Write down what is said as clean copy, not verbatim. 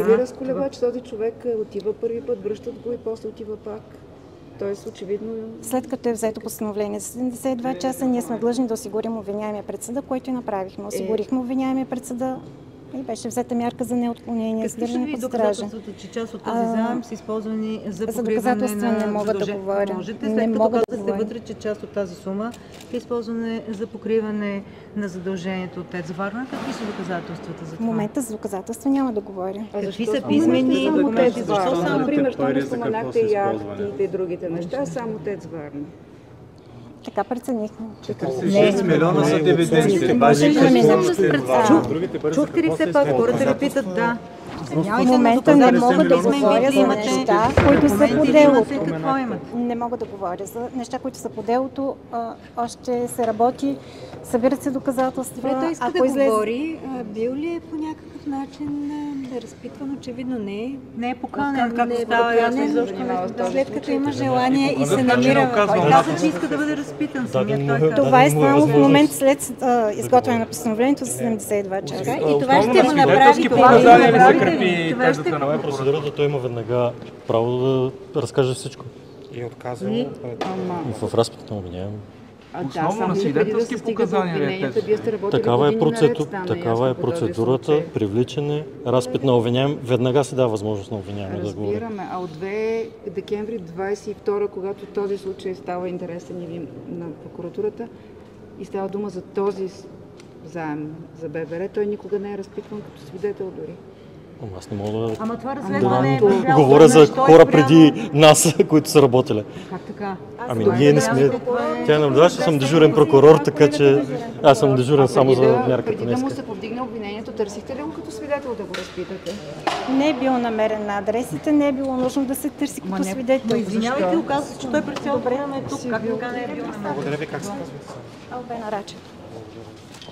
ли разколеба, че този човек отива първи път, връщат го и после отива пак? Тоест, очевидно... След като е взето постановление за 72 часа, ние сме длъжни да осигурим обвиняемия пред съда, който и направихме. Осигурихме обвиняемия пред съда и беше взета мярка за неотклонение, задържане под стража. Доказателството, че част от този заем са използвани за покриване доказателства не мога да говоря. Можете, след като казахте вътре, че част от тази сума е използване за покриване на задължението от ТЕЦ Варна. Какви са доказателствата за това? В момента за доказателства няма да говоря. Какви са писмени документи? Защо само, например, що не споменахте и актите и другите неща, само ТЕЦ Варна? Така преценихме. 46 милиона са дивиденти. Чухте ли все пак? Хората ви питат, да. В момента не мога да говоря за неща, които са по делото. Не мога да говоря за неща, които са по делото. Още се работи, събират се доказателства. Той иска да говори. Бил ли е по някакъв начин разпитван? Очевидно не е. Не е поканен, както става ясно изобщо. След като има желание и се намира... Той каза, че иска да бъде разпитан самият. Това е станало в момент след изготвяне на постановлението за 72 часа. И това ще го направи. Това е процедурата, той има веднага право да разкаже всичко. И отказва. В разпитата му обвиняем. Основно на свидетелски показания. Такава е процедурата, привличане, разпит на обвиняем. Веднага се дава възможност на обвиняем да говори. Разбираме. А от 2 декември 22, когато този случай става интересен на прокуратурата и става дума за този заем за ББР, той никога не е разпитван като свидетел дори. Аз не мога да... Ама това разследване е... Говоря за хора преди нас, които са работили. Как така? Ами ние не сме... Тя наблюдава, че съм дежурен прокурор, така че аз съм дежурен само за мярката Преди днес. да му се повдигне обвинението, търсихте ли го като свидетел да го разпитате? Не е било намерен на адресите, не е било нужно да се търси като свидетел. Извинявайте, оказва се, че той през цялото време е тук. Как така не е бил? Благодаря ви, как се казва? Албена Рачева.